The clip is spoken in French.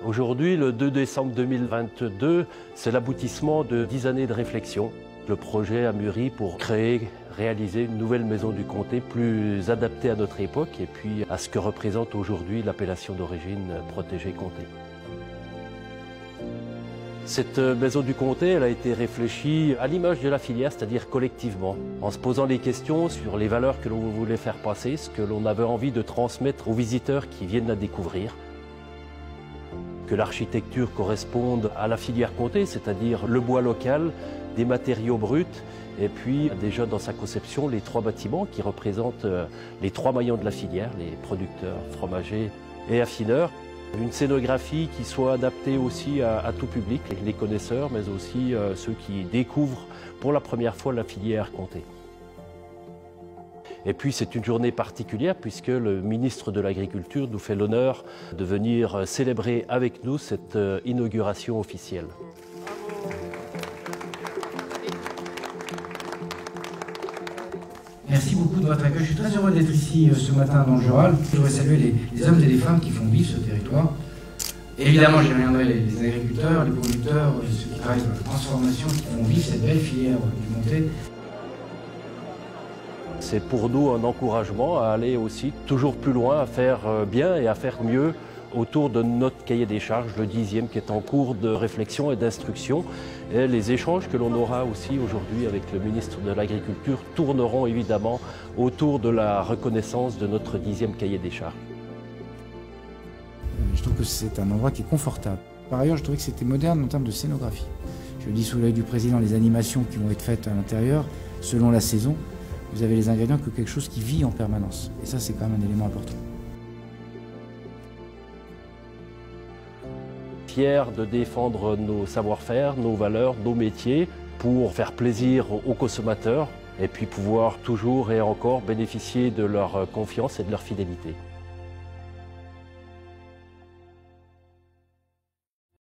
Aujourd'hui, le 2 décembre 2022, c'est l'aboutissement de 10 années de réflexion. Le projet a mûri pour réaliser une nouvelle maison du comté plus adaptée à notre époque et puis à ce que représente aujourd'hui l'appellation d'origine protégée comté. Cette maison du comté, elle a été réfléchie à l'image de la filière, c'est-à-dire collectivement, en se posant les questions sur les valeurs que l'on voulait faire passer, ce que l'on avait envie de transmettre aux visiteurs qui viennent la découvrir. Que l'architecture corresponde à la filière comté, c'est-à-dire le bois local, des matériaux bruts, et puis déjà dans sa conception, les 3 bâtiments qui représentent les 3 maillons de la filière, les producteurs, fromagers et affineurs. Une scénographie qui soit adaptée aussi à tout public, les connaisseurs, mais aussi ceux qui découvrent pour la première fois la filière comté. Et puis c'est une journée particulière puisque le ministre de l'Agriculture nous fait l'honneur de venir célébrer avec nous cette inauguration officielle. Merci beaucoup de votre accueil. Je suis très heureux d'être ici ce matin dans le Joral. Je voudrais saluer les hommes et les femmes qui font vivre ce territoire. Et évidemment, j'y reviendrai, les agriculteurs, les producteurs, ceux qui travaillent sur la transformation, qui font vivre cette belle filière du comté. C'est pour nous un encouragement à aller aussi toujours plus loin, à faire bien et à faire mieux autour de notre cahier des charges, le 10e, qui est en cours de réflexion et d'instruction. Et les échanges que l'on aura aussi aujourd'hui avec le ministre de l'Agriculture tourneront évidemment autour de la reconnaissance de notre 10e cahier des charges. Je trouve que c'est un endroit qui est confortable. Par ailleurs, je trouvais que c'était moderne en termes de scénographie. Je dis sous l'œil du président, les animations qui vont être faites à l'intérieur, selon la saison, vous avez les ingrédients que quelque chose qui vit en permanence. Et ça, c'est quand même un élément important. Fiers de défendre nos savoir-faire, nos valeurs, nos métiers pour faire plaisir aux consommateurs et puis pouvoir toujours et encore bénéficier de leur confiance et de leur fidélité.